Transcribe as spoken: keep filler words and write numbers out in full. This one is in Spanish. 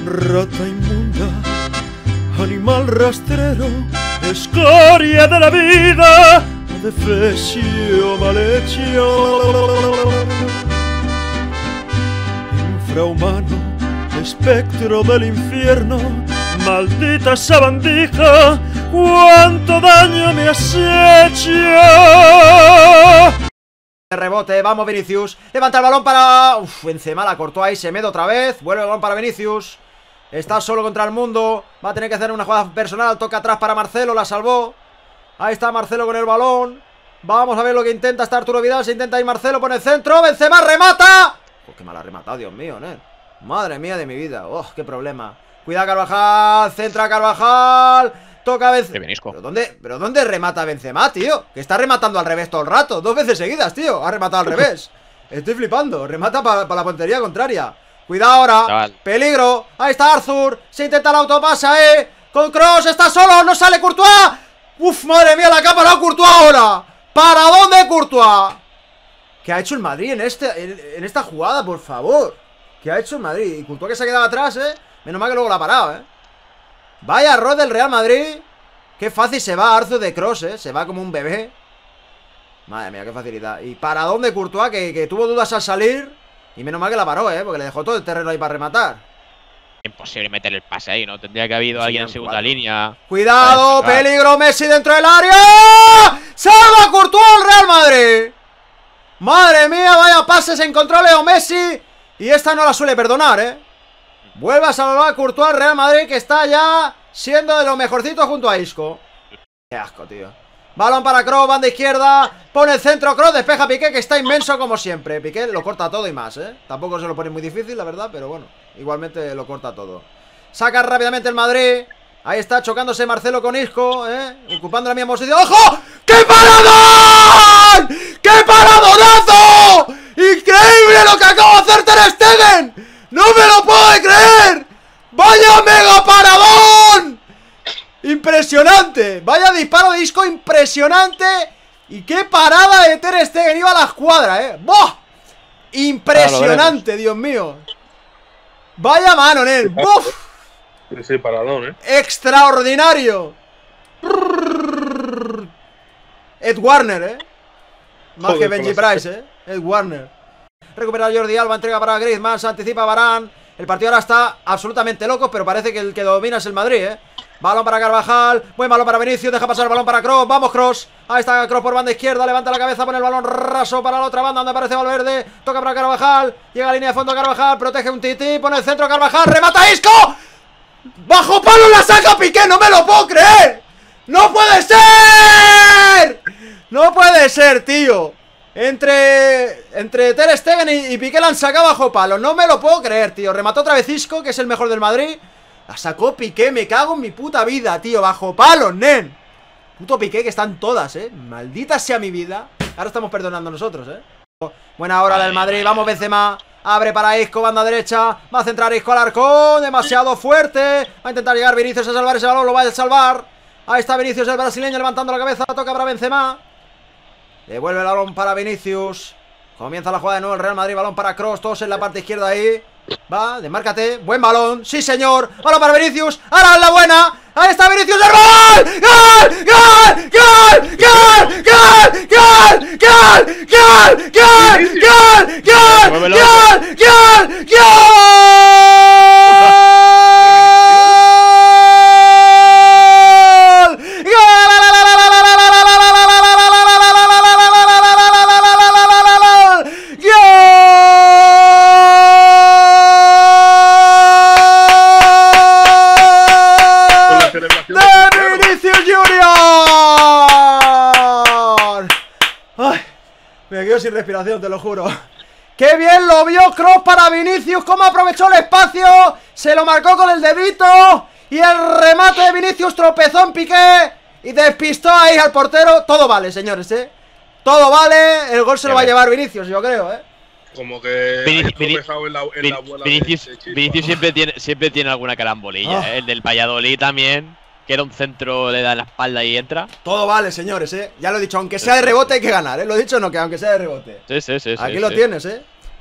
Rata inmunda, animal rastrero, escoria de la vida, adefesio mal hecho. Infrahumano, espectro del infierno, maldita sabandija, cuánto daño me has hecho. Rebote, vamos Vinicius, levanta el balón para... Uf, Benzema la cortó ahí, Semedo otra vez, vuelve el balón para Vinicius. Está solo contra el mundo, va a tener que hacer una jugada personal, toca atrás para Marcelo, la salvó. Ahí está Marcelo con el balón. Vamos a ver lo que intenta, está Arturo Vidal, se intenta ir Marcelo, pone el centro, Benzema remata. Oh, qué mal ha rematado, Dios mío, ¿eh? Madre mía de mi vida, oh, qué problema. Cuidado Carvajal, centra Carvajal. Toca Benzema. ¿Pero dónde, ¿Pero dónde remata Benzema, tío? Que está rematando al revés todo el rato. Dos veces seguidas, tío. Ha rematado al revés. Estoy flipando. Remata para pa la puntería contraria. Cuidado ahora. Chaval. Peligro. Ahí está Arthur. Se intenta el autopasa, eh. Con Kroos. Está solo. No sale Courtois. Uf, madre mía, la capa no Courtois ahora. ¿Para dónde Courtois? ¿Qué ha hecho el Madrid en, este, en, en esta jugada, por favor? ¿Qué ha hecho el Madrid? Y Courtois que se ha quedado atrás, eh. Menos mal que luego la ha parado, eh. Vaya error del Real Madrid. Qué fácil se va Arthur de Kroos, eh. Se va como un bebé. Madre mía, qué facilidad. ¿Y para dónde Courtois? Que, que tuvo dudas al salir. Y menos mal que la paró, eh. Porque le dejó todo el terreno ahí para rematar. Imposible meter el pase ahí, ¿no? Tendría que haber habido sí, alguien en segunda cuatro. línea. Cuidado, ver, peligro, Messi dentro del área. ¡Salva Courtois al Real Madrid! Madre mía, vaya pases encontró Leo Messi. Y esta no la suele perdonar, eh. Vuelve a salvar a Courtois al Real Madrid, que está ya siendo de los mejorcitos junto a Isco. Qué asco, tío. Balón para Kroos, banda izquierda. Pone el centro, Kroos, despeja a Piqué, que está inmenso como siempre. Piqué lo corta todo y más, ¿eh? Tampoco se lo pone muy difícil, la verdad, pero bueno, igualmente lo corta todo. Saca rápidamente el Madrid. Ahí está chocándose Marcelo con Isco, ¿eh? Ocupando la misma posición. ¡Ojo! ¡Qué paradón! ¡Qué paradonazo! ¡Increíble lo que acaba de hacer Ter Stegen! ¡No me lo puedo creer! ¡Vaya mega paradón! ¡Impresionante! Vaya disparo de Isco impresionante. Y qué parada de Ter Stegen. Iba a la escuadra, eh. ¡Boh! Impresionante, Dios mío. Vaya mano, Nen. ¡Buf! Ese paradón, eh. Extraordinario. Ed Warner, eh. Más Joder, que Benji Price, eh. Ed Warner. Recupera Jordi Alba, entrega para Griezmann, se anticipa Varane. El partido ahora está absolutamente loco, pero parece que el que domina es el Madrid, ¿eh? Balón para Carvajal, buen balón para Vinicius, deja pasar el balón para Kroos, vamos Kroos. Ahí está Kroos por banda izquierda, levanta la cabeza, pone el balón raso para la otra banda donde aparece Valverde. Toca para Carvajal, llega a línea de fondo Carvajal, protege un tití, pone el centro Carvajal, remata Isco. Bajo palo la saca Piqué, no me lo puedo creer. ¡No puede ser! ¡No puede ser, tío! Entre Entre Ter Stegen y, y Piqué la han sacado bajo palo. No me lo puedo creer, tío. Remató otra vez Isco, que es el mejor del Madrid. La sacó Piqué, me cago en mi puta vida, tío. Bajo palo, nen. Puto Piqué que están todas, eh. Maldita sea mi vida. Ahora estamos perdonando nosotros, eh. Buena hora del Madrid, vamos Benzema. Abre para Isco, banda derecha. Va a centrar Isco al arco, demasiado fuerte. Va a intentar llegar Vinicius a salvar ese balón, lo va a salvar. Ahí está Vinicius, el brasileño, levantando la cabeza. Toca para Benzema. Devuelve el balón para Vinicius. Comienza la jugada de nuevo el Real Madrid. Balón para Kroos, todos en la parte izquierda ahí. Va, desmárcate, buen balón. Sí señor, balón para Vinicius. Ahora es la buena, ahí está Vinicius. ¡El gol! ¡Gol! ¡Gol! ¡Gol! ¡Gol! ¡Gol! ¡Gol! ¡Gol! ¡Gol! ¡Gol! ¡Gol! ¡Gol! ¡Gol! ¡Gol! Me quedo sin respiración, te lo juro. ¡Qué bien lo vio Kroos para Vinicius! ¡Cómo aprovechó el espacio! Se lo marcó con el dedito. Y el remate de Vinicius tropezó en Piqué y despistó ahí al portero. Todo vale, señores, ¿eh? Todo vale. El gol se lo va a llevar Vinicius, yo creo, ¿eh? Como que Vinici Vinici en la, en la bola Vinicius, de, de Vinicius siempre tiene, siempre tiene alguna carambolilla, oh. ¿eh? El del Valladolid también, que era un centro, le da la espalda y entra. Todo vale, señores, ¿eh? Ya lo he dicho, aunque sea de rebote hay que ganar, ¿eh? Lo he dicho no, que aunque sea de rebote. Sí, sí, sí. Aquí sí, lo sí. tienes, ¿eh?